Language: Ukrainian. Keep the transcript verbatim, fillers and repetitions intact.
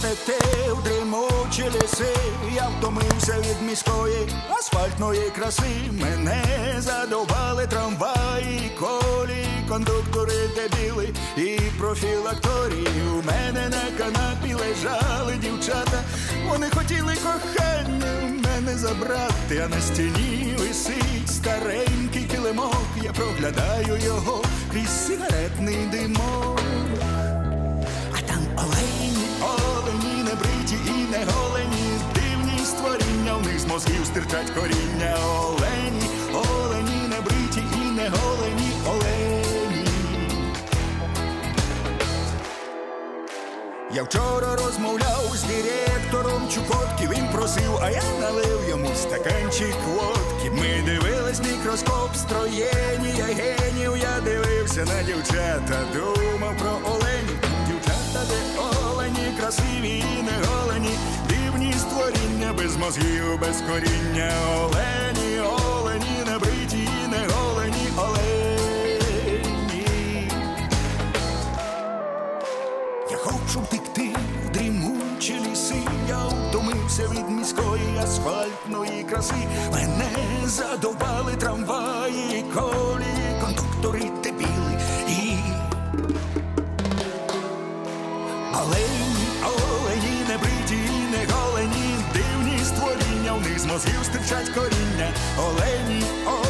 несете в дрімучі ліси. Я втомився від міської асфальтної краси. Мене задовбали трамваї, колії, кондуктори дебіли і профілакторії. У мене на канапі лежали дівчата. Вони хотіли кохання у мене забрати, а на стіні висить старенький килимок. Я проглядаю його крізь сигаретний димок. А там олені, олені, не бриті і не голені, дивні створіння, в них з мозгів стирчать коріння. Олені, олені, не бриті і не голені, олені. Я вчора розмовляв з директором Чукотки. Він просив, а я налив йому стаканчик водки. Ми дивились мікроскоп строєння генів. Я дивився на дівчата, думав про оленів. Дівчата, де олені, красиві і не голені, дивні створіння, без мозгів, без коріння. Олені, олені, не бриті і не голені, олені. Я хочу втекти в дрімучі ліси. Я втомився від міської асфальтної краси. Мене задовбали трамваї, колії, кондуктори дебіли і олені, олені, не бриті і не голені, дивні створіння, в них з мозгів стирчать коріння. Олені, олені.